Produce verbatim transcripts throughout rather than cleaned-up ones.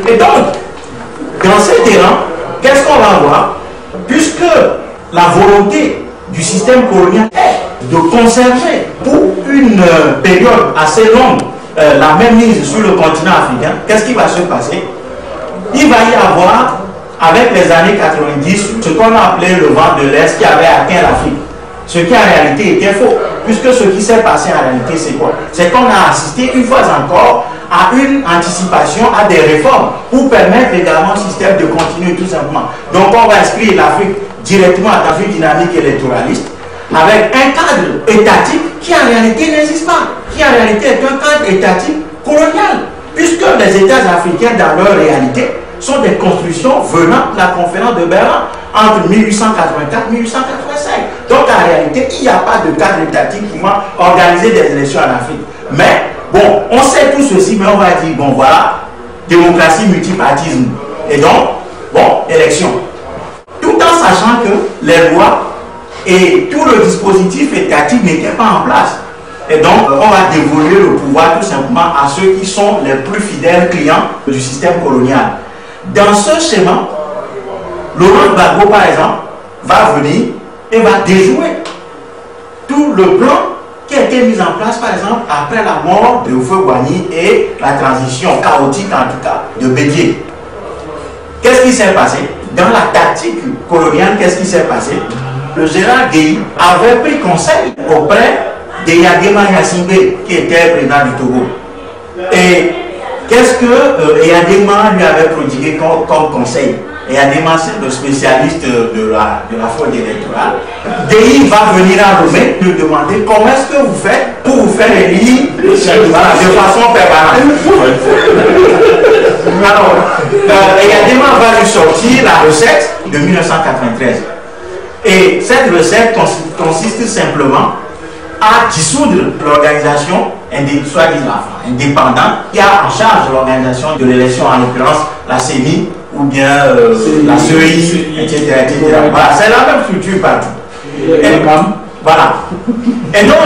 Et donc, dans ces terrains, qu'est-ce qu'on va voir? Puisque la volonté du système colonial est de conserver pour une euh, période assez longue euh, la même mise sur le continent africain, qu'est-ce qui va se passer? Il va y avoir, avec les années quatre-vingt-dix, ce qu'on a appelé le vent de l'Est qui avait atteint l'Afrique. Ce qui en réalité était faux, puisque ce qui s'est passé en réalité, c'est quoi? C'est qu'on a assisté une fois encore à une anticipation, à des réformes pour permettre également au système de continuer tout simplement. Donc on va inscrire l'Afrique directement dans une dynamique électoraliste avec un cadre étatique qui en réalité n'existe pas, qui en réalité est un cadre étatique colonial, puisque les États africains dans leur réalité sont des constructions venant de la conférence de Berlin entre mille huit cent quatre-vingt-quatre et mille huit cent quatre-vingt-cinq. Donc en réalité, il n'y a pas de cadre étatique pour organiser des élections en Afrique. Mais bon, on sait tout ceci, mais on va dire, bon voilà, démocratie, multipartisme. Et donc, bon, élection. Tout en sachant que les lois et tout le dispositif étatique n'étaient pas en place. Et donc, on va dévoluer le pouvoir tout simplement à ceux qui sont les plus fidèles clients du système colonial. Dans ce schéma, Laurent Gbagbo, par exemple, va venir et va déjouer tout le plan qui a été mis en place, par exemple, après la mort de Houphouët-Boigny et la transition chaotique, en tout cas, de Bédié. Qu'est-ce qui s'est passé? Dans la tactique coloniale, qu'est-ce qui s'est passé? Le général Guèye avait pris conseil auprès de Eyadema Gnassingbé, qui était président du Togo. Et qu'est-ce que euh, Eyadema lui avait prodigué comme, comme conseil? Eyadema, c'est le spécialiste de la, de la fraude électorale. Guèye va venir à Lomé lui demander comment est-ce que vous faites pour vous faire élire voilà, de façon permanente. Alors, euh, Eyadema va lui sortir la recette de mille neuf cent quatre-vingt-treize. Et cette recette consiste simplement à dissoudre l'organisation indépendante qui a en charge l'organisation de l'élection, en l'occurrence la C E N I ou bien euh, la C E I, et cetera et cetera. Voilà, c'est la même structure partout. Et, voilà. Et donc,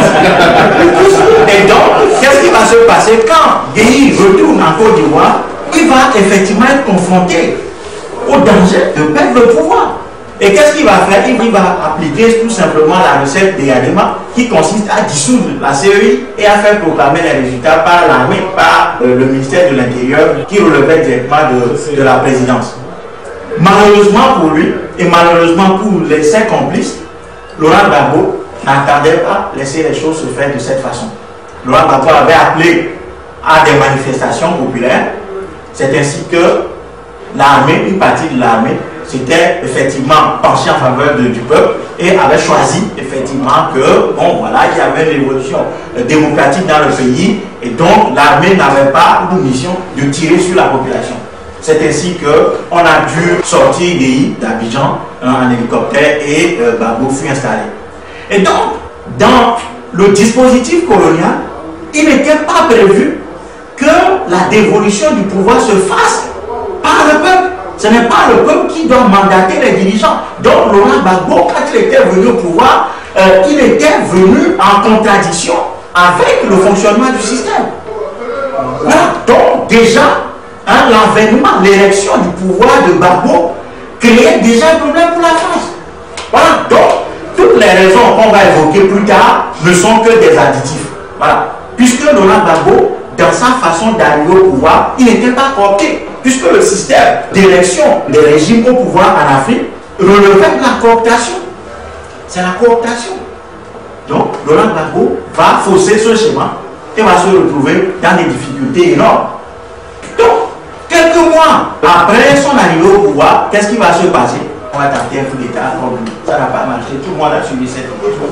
et donc qu'est-ce qui va se passer quand Guèye retourne en Côte d'Ivoire? Il va effectivement être confronté au danger de perdre le pouvoir. Et qu'est-ce qu'il va faire? Il va appliquer tout simplement la recette d'Eyadema qui consiste à dissoudre la C E I et à faire proclamer les résultats par l'armée, par euh, le ministère de l'Intérieur qui relevait directement de, de la présidence. Malheureusement pour lui et malheureusement pour les, ses complices, Laurent Gbagbo n'attendait pas laisser les choses se faire de cette façon. Laurent Gbagbo avait appelé à des manifestations populaires. C'est ainsi que l'armée, une partie de l'armée, s'était effectivement penché en faveur de, du peuple et avait choisi effectivement que, bon voilà, il y avait une révolution euh, démocratique dans le pays et donc l'armée n'avait pas pour mission de tirer sur la population. C'est ainsi qu'on a dû sortir Guèye d'Abidjan euh, en hélicoptère et euh, Gbagbo fut installé. Et donc, dans le dispositif colonial, il n'était pas prévu que la dévolution du pouvoir se fasse par le peuple. Ce n'est pas le peuple qui doit mandater les dirigeants. Donc Laurent Gbagbo, quand il était venu au pouvoir, euh, il était venu en contradiction avec le fonctionnement du système. Voilà. Donc déjà, hein, l'avènement, l'élection du pouvoir de Gbagbo créait déjà un problème pour la France. Voilà. Donc, toutes les raisons qu'on va évoquer plus tard ne sont que des additifs. Voilà. Puisque Laurent Gbagbo, dans sa façon d'arriver au pouvoir, il n'était pas coopté. Puisque le système d'élection des régimes au pouvoir en Afrique relevait de la cooptation. C'est la cooptation. Donc, Laurent Gbagbo va fausser ce schéma et va se retrouver dans des difficultés énormes. Donc, quelques mois après son arrivée au pouvoir, qu'est-ce qui va se passer? On va tenter un coup d'État, ça n'a pas marché, tout le monde a suivi cette élection.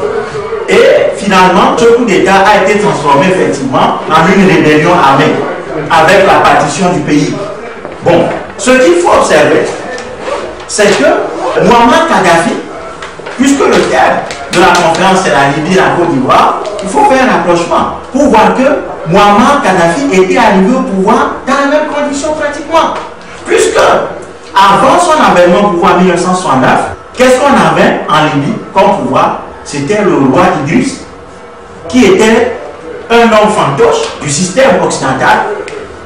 Et finalement, ce coup d'État a été transformé effectivement en une rébellion armée, avec la partition du pays. Bon, ce qu'il faut observer, c'est que Muammar Kadhafi, puisque le thème de la conférence c'est la Libye et la Côte d'Ivoire, il faut faire un rapprochement pour voir que Muammar Kadhafi était arrivé au pouvoir dans les mêmes conditions pratiquement. Puisque, avant son avènement au pouvoir en mille neuf cent soixante-neuf, qu'est-ce qu'on avait en Libye comme pouvoir? C'était le roi Idriss, qui était un homme fantoche du système occidental,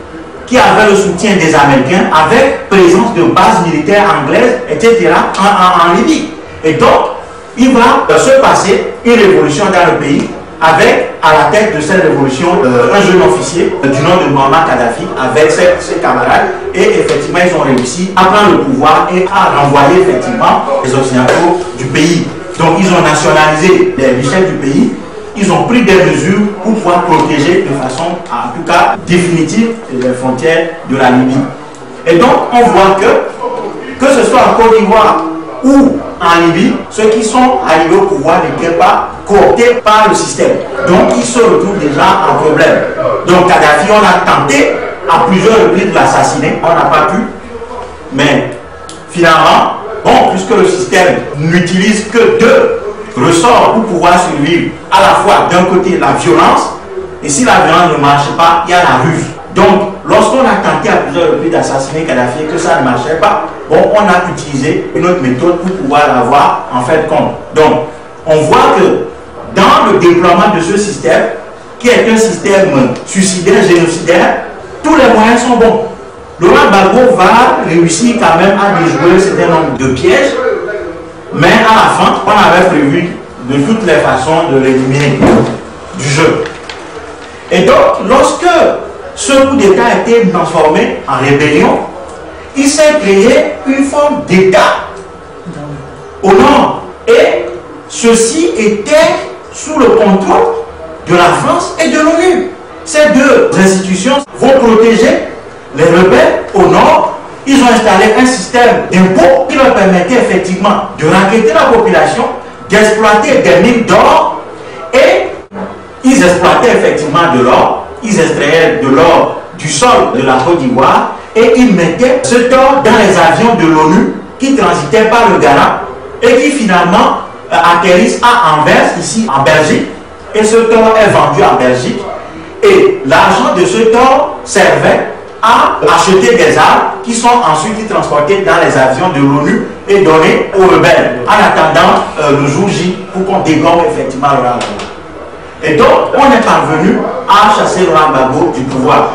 qui avait le soutien des Américains, avec présence de bases militaires anglaises, et cetera, en, en, en Libye. Et donc, il va se passer une révolution dans le pays, avec à la tête de cette révolution euh, un jeune officier euh, du nom de Muammar Kadhafi, avec ses, ses camarades, et effectivement, ils ont réussi à prendre le pouvoir et à renvoyer effectivement les Occidentaux du pays. Donc, ils ont nationalisé les richesses du pays. Ils ont pris des mesures pour pouvoir protéger de façon, en tout cas, définitive les frontières de la Libye. Et donc, on voit que, que ce soit en Côte d'Ivoire ou en Libye, ceux qui sont arrivés au pouvoir n'étaient pas cooptés par le système. Donc, ils se retrouvent déjà en problème. Donc, Kadhafi, on a tenté à plusieurs reprises de l'assassiner, on n'a pas pu. Mais, finalement, bon, puisque le système n'utilise que deux ressort pour pouvoir survivre à la fois d'un côté la violence, et si la violence ne marche pas, il y a la ruse. Donc, lorsqu'on a tenté à plusieurs reprises d'assassiner Kadhafi et que ça ne marchait pas, bon, on a utilisé une autre méthode pour pouvoir l'avoir en fait compte. Donc, on voit que dans le déploiement de ce système, qui est un système suicidaire, génocidaire, tous les moyens sont bons. Laurent Gbagbo va réussir quand même à déjouer un certain nombre de pièges, mais à la fin, on avait prévu de toutes les façons de l'éliminer du jeu. Et donc, lorsque ce coup d'État a été transformé en rébellion, il s'est créé une forme d'État au nord. Et ceci était sous le contrôle de la France et de l'ONU. Ces deux institutions vont protéger les rebelles au nord. Ils ont installé un système d'impôts qui leur permettait effectivement de raqueter la population, d'exploiter des mines d'or, et ils exploitaient effectivement de l'or, ils extrayaient de l'or du sol de la Côte d'Ivoire et ils mettaient ce or dans les avions de l'ONU qui transitaient par le Ghana et qui finalement euh, atterrissent à Anvers, ici en Belgique, et ce or est vendu en Belgique et l'argent de ce or servait à acheter des armes qui sont ensuite transportées dans les avions de l'ONU et données aux rebelles en attendant euh, le jour J pour qu'on dégomme effectivement Laurent Gbagbo. Et donc, on est parvenu à chasser Laurent Gbagbo du pouvoir.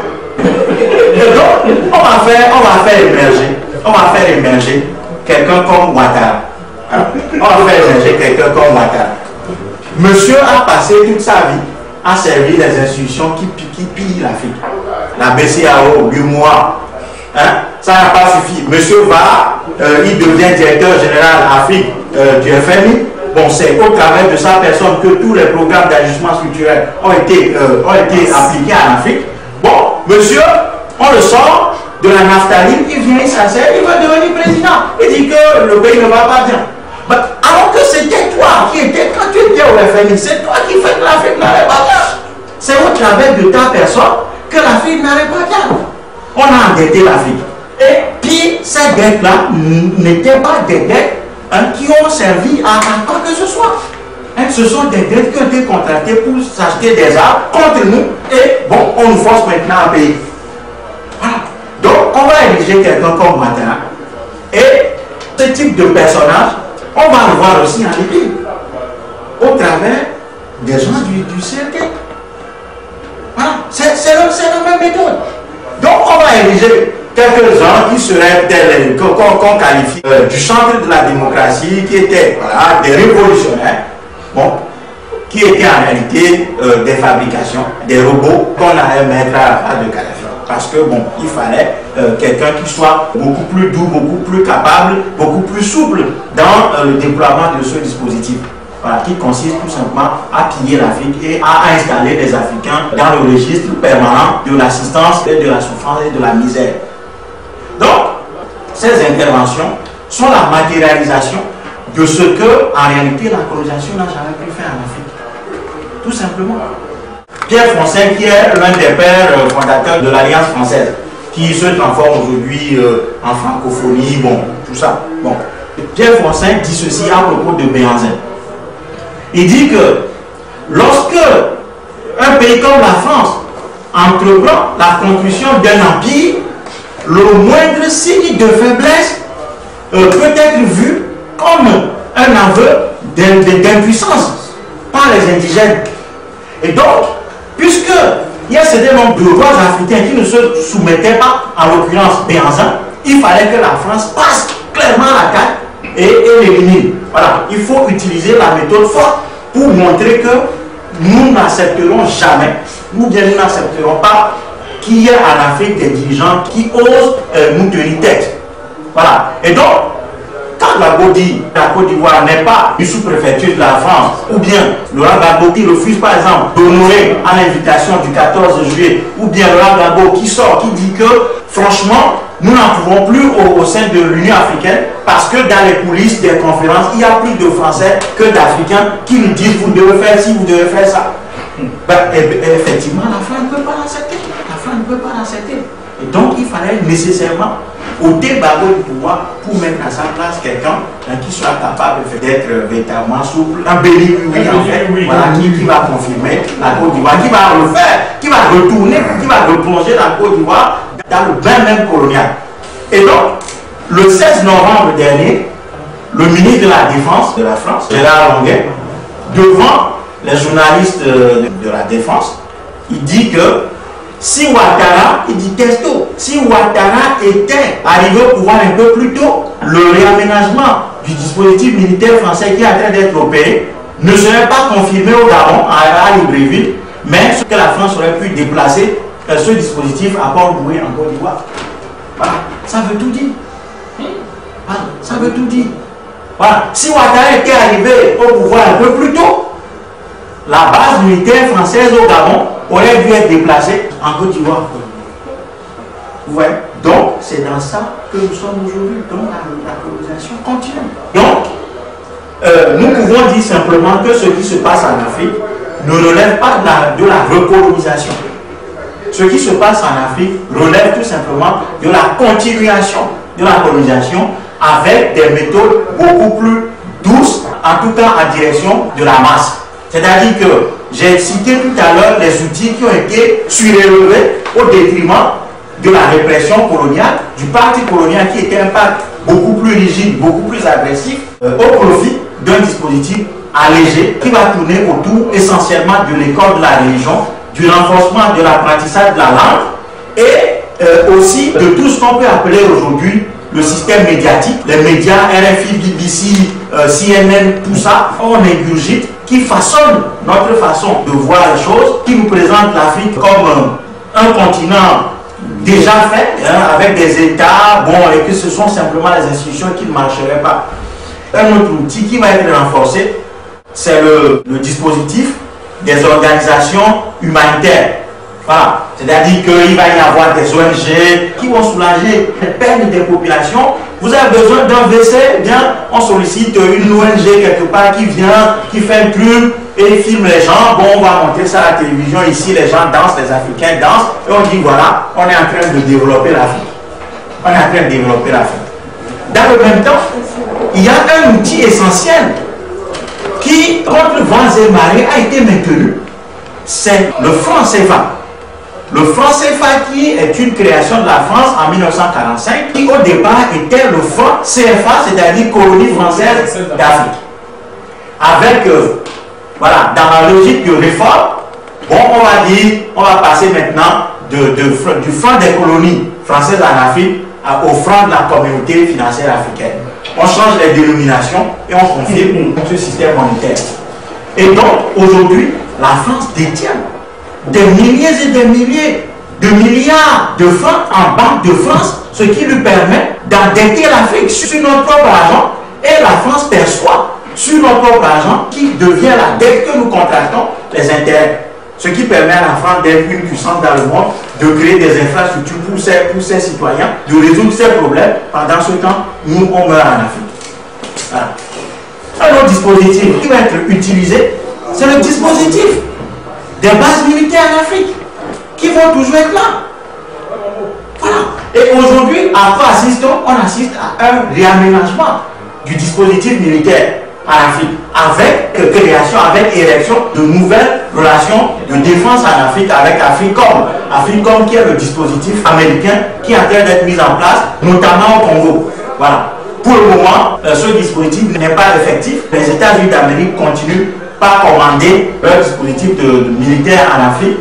Et donc, on va faire, on va faire émerger, on va faire émerger quelqu'un comme Ouattara. On va faire émerger quelqu'un comme Ouattara. Monsieur a passé toute sa vie à servir les institutions qui, qui pillent l'Afrique. La B C A O, l'U M O A, hein? Ça n'a pas suffi. Monsieur va, euh, il devient directeur général Afrique euh, du F M I. Bon, c'est au travers de sa personne que tous les programmes d'ajustement structurel ont été, euh, ont été appliqués en Afrique. Bon, monsieur, on le sort de la naphtaline, il vient, il s'assène, il va devenir président. Il dit que le pays ne va pas bien. Mais alors que c'était toi qui étais, quand tu étais au F M I, c'est toi qui fais que l'Afrique n'allait pas bien. C'est au travers de ta personne que l'Afrique n'allait pas bien. On a endetté l'Afrique. Et puis, ces dettes-là n'étaient pas des dettes hein, qui ont servi à, à quoi que ce soit. Hein, ce sont des dettes qui ont été contractées pour s'acheter des armes contre nous. Et bon, on nous force maintenant à payer. Voilà. Donc, on va ériger quelqu'un comme Ouattara. Et ce type de personnage, on va le voir aussi en Libye. Au travers des gens du, du C N T. Voilà. C'est la, la même méthode. Donc, on va ériger quelques-uns qui seraient tels qu'on qu qualifie euh, du centre de la démocratie, qui étaient voilà, des révolutionnaires, bon, qui étaient en réalité euh, des fabrications, des robots qu'on allait mettre à la de Kadhafi. Parce que bon, il fallait euh, quelqu'un qui soit beaucoup plus doux, beaucoup plus capable, beaucoup plus souple dans euh, le déploiement de ce dispositif. Voilà, qui consiste tout simplement à piller l'Afrique et à installer les Africains dans le registre permanent de l'assistance et de la souffrance et de la misère. Donc, ces interventions sont la matérialisation de ce que, en réalité, la colonisation n'a jamais pu faire en Afrique. Tout simplement. Pierre Foncin, qui est l'un des pères fondateurs de l'Alliance française, qui se transforme aujourd'hui euh, en francophonie, bon, tout ça. Bon. Pierre Foncin dit ceci à propos de Béhanzin. Il dit que lorsque un pays comme la France entreprend la construction d'un empire, le moindre signe de faiblesse euh, peut être vu comme un aveu d'impuissance par les indigènes. Et donc, puisque il y a certains nombres de rois africains qui ne se soumettaient pas, en l'occurrence Béhanzin. Il fallait que la France passe clairement la carte et, et l'élimine. Voilà, il faut utiliser la méthode forte pour montrer que nous n'accepterons jamais, nous bien nous n'accepterons pas qu'il y ait en Afrique des dirigeants qui osent euh, nous tenir tête. Voilà. Et donc, quand Gbagbo dit que la Côte d'Ivoire n'est pas une sous-préfecture de la France, ou bien Laurent Gbagbo qui refuse par exemple d'honorer à l'invitation du quatorze juillet, ou bien Laurent Gbagbo qui sort, qui dit que franchement, nous n'en pouvons plus au, au sein de l'Union africaine parce que dans les coulisses des conférences, il y a plus de Français que d'Africains qui nous disent vous devez faire ci, vous devez faire ça. Ben, et, et effectivement, la France ne peut pas l'accepter. La France ne peut pas l'accepter. Et donc, il fallait nécessairement ôter Gbagbo du pouvoir pour mettre à sa place quelqu'un qui soit capable d'être véritablement souple, un béni, oui, en fait, voilà, qui, qui va confirmer la Côte d'Ivoire, qui va refaire, qui va retourner, qui va replonger la Côte d'Ivoire dans le bain même colonial. Et donc, le seize novembre dernier, le ministre de la Défense de la France, Gérard Longuet, devant les journalistes de, de la Défense, il dit que si Ouattara, il dit testo, si Ouattara était arrivé au pouvoir un peu plus tôt, le réaménagement du dispositif militaire français qui est en train d'être opéré ne serait pas confirmé au Gabon, à, à Libreville, mais que la France aurait pu déplacer euh, ce dispositif à Port-Louis en Côte d'Ivoire. Voilà, ça veut tout dire. Voilà, ça veut tout dire. Voilà, si Ouattara était arrivé au pouvoir un peu plus tôt, la base militaire française au Gabon aurait dû être déplacée en Côte d'Ivoire. Ouais. Donc, c'est dans ça que nous sommes aujourd'hui. Donc, la, la colonisation continue. Donc, euh, nous pouvons dire simplement que ce qui se passe en Afrique ne relève pas de la, de la recolonisation. Ce qui se passe en Afrique relève tout simplement de la continuation de la colonisation avec des méthodes beaucoup plus douces, en tout cas en direction de la masse. C'est-à-dire que j'ai cité tout à l'heure les outils qui ont été surélevés au détriment de la répression coloniale, du parti colonial qui était un parti beaucoup plus rigide, beaucoup plus agressif, euh, au profit d'un dispositif allégé qui va tourner autour essentiellement de l'école de la religion, du renforcement de l'apprentissage de la langue et euh, aussi de tout ce qu'on peut appeler aujourd'hui le système médiatique, les médias, R F I, B B C, euh, C N N, tout ça, on ingurgite, qui façonne notre façon de voir les choses, qui nous présente l'Afrique comme euh, un continent déjà fait, hein, avec des États, bon, et que ce sont simplement les institutions qui ne marcheraient pas. Un autre outil qui va être renforcé, c'est le, le dispositif des organisations humanitaires. Voilà. C'est-à-dire qu'il va y avoir des O N G qui vont soulager les peines des populations. Vous avez besoin d'un W C, bien, on sollicite une O N G quelque part qui vient, qui fait un truc et filme les gens. Bon, on va montrer ça à la télévision. Ici, les gens dansent, les Africains dansent. Et on dit, voilà, on est en train de développer l'Afrique. On est en train de développer l'Afrique. Dans le même temps, il y a un outil essentiel qui, contre vents et marées, a été maintenu. C'est le franc C F A. Le franc C F A qui est une création de la France en mille neuf cent quarante-cinq, qui au départ était le franc C F A, c'est-à-dire colonie française d'Afrique. Avec, euh, voilà, dans la logique de réforme, bon, on va dire, on va passer maintenant de, de, du franc des colonies françaises en Afrique à, au franc de la communauté financière africaine. On change les dénominations et on confirme ce système monétaire. Et donc, aujourd'hui, la France détient des milliers et des milliers de milliards de francs en Banque de France, ce qui lui permet d'endetter l'Afrique sur notre propre argent, et la France perçoit sur notre propre argent qui devient la dette que nous contractons, les intérêts. Ce qui permet à la France d'être une puissance dans le monde, de créer des infrastructures pour ses, pour ses citoyens, de résoudre ses problèmes. Pendant ce temps, nous, on meurt en Afrique. Voilà. Un autre dispositif qui va être utilisé, c'est le dispositif des bases militaires en Afrique, qui vont toujours être là. Voilà. Et aujourd'hui, à quoi assistons? On assiste à un réaménagement du dispositif militaire en Afrique, avec création, avec érection de nouvelles relations de défense en Afrique avec Africom. Africom qui est le dispositif américain qui est en train d'être mis en place, notamment au Congo. Voilà. Pour le moment, ce dispositif n'est pas effectif. Les États-Unis d'Amérique continuent par commander leur dispositif de, de militaire en Afrique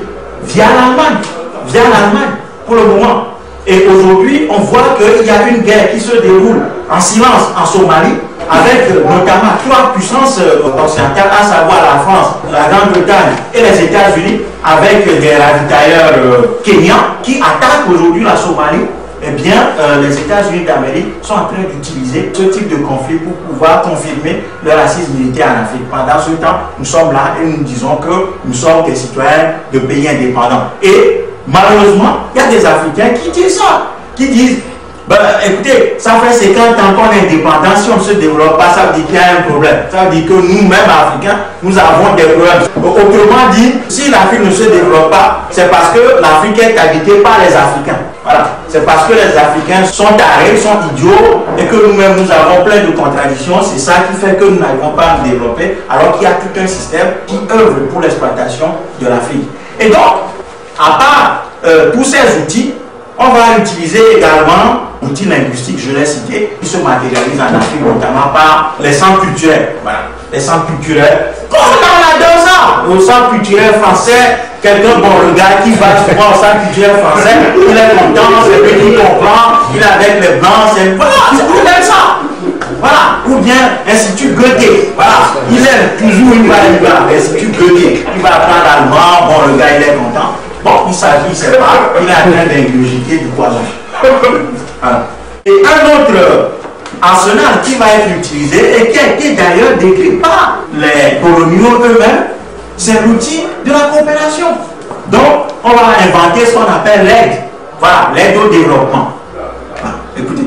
via l'Allemagne. Via l'Allemagne, pour le moment. Et aujourd'hui, on voit qu'il y a une guerre qui se déroule en silence en Somalie, avec notamment trois puissances occidentales, à savoir la France, la Grande-Bretagne et les États-Unis, avec des ravitailleurs euh, kenyans qui attaquent aujourd'hui la Somalie. Eh bien, euh, les États-Unis d'Amérique sont en train d'utiliser ce type de conflit pour pouvoir confirmer le racisme militaire en Afrique. Pendant ce temps, nous sommes là et nous disons que nous sommes des citoyens de pays indépendants. Et malheureusement, il y a des Africains qui disent ça, qui disent, ben, écoutez, ça fait cinquante ans qu'on est indépendant, si on ne se développe pas, ça veut dire qu'il y a un problème. Ça veut dire que nous-mêmes, Africains, nous avons des problèmes. Autrement dit, si l'Afrique ne se développe pas, c'est parce que l'Afrique est habitée par les Africains. Voilà. C'est parce que les Africains sont tarés, sont idiots, et que nous-mêmes, nous avons plein de contradictions. C'est ça qui fait que nous n'arrivons pas à nous développer, alors qu'il y a tout un système qui œuvre pour l'exploitation de l'Afrique. Et donc, à part euh, tous ces outils, on va utiliser également l'outil linguistique, je l'ai cité, qui se matérialise en Afrique, notamment par les centres culturels. Voilà. Les centres culturels. Comme dans la danse, au centre culturel français, quelqu'un, bon, le gars qui va souvent au centre culturel français, il est content, c'est lui qui comprend, il est avec les blancs, c'est. Voilà, c'est tout comme ça. Voilà. Ou bien Institut Goethe. Voilà. Il est toujours, il va, il va, Institut Goethe. Il va apprendre l'allemand, bon, le gars, il est content. Bon, il s'agit, c'est pas, il est en train d'ingurgiter du poison. Voilà. Et un autre arsenal qui va être utilisé et qui a été d'ailleurs décrit par les coloniaux eux-mêmes, c'est l'outil de la coopération. Donc, on va inventer ce qu'on appelle l'aide. Voilà, l'aide au développement. Voilà. Écoutez,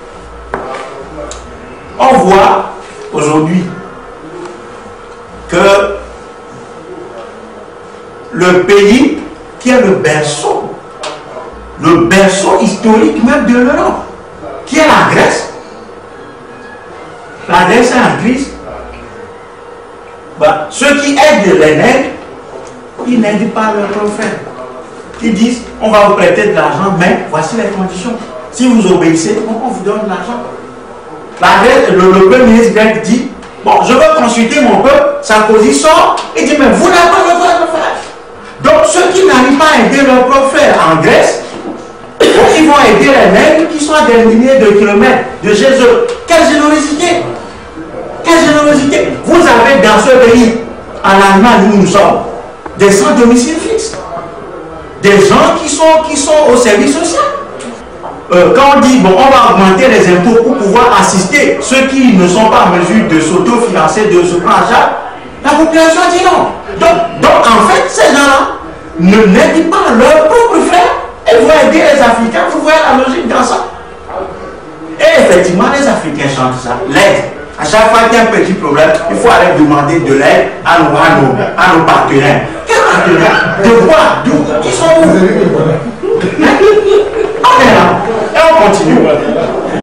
on voit aujourd'hui que le pays qui est le berceau, le berceau historique même de l'Europe, qui est la Grèce. La Grèce est en crise. Bah, ceux qui aident les nègres, ils n'aident pas leurs frères. Ils disent, on va vous prêter de l'argent, mais voici les conditions. Si vous obéissez, on vous donne de l'argent. La Grèce, le, le premier ministre grec dit, bon, je veux consulter mon peuple, Sarkozy sort, il dit, mais vous n'avez pas le droit de le faire. Donc ceux qui n'arrivent pas à aider leurs propres frères en Grèce, ils vont aider les nègres qui sont à des milliers de kilomètres de chez eux. Quelle générosité! Quelle générosité! Vous avez dans ce pays, en Allemagne où nous sommes, des sans domicile fixe. Des gens qui sont, qui sont au service social. Euh, quand on dit, bon, on va augmenter les impôts pour pouvoir assister ceux qui ne sont pas en mesure de s'autofinancer, de se prendre en charge, la population dit non. Donc, donc en fait, ces gens-là ne n'aident pas leurs propres frères et vont aider les Africains. Vous voyez la logique dans ça. Et effectivement, les Africains chantent ça. L'aide. À chaque fois qu'il y a un petit problème, il faut aller demander de l'aide à nos, à nos, à nos partenaires. Quels partenaires? De quoi? D'où? Ils sont où? On est là. Et on continue.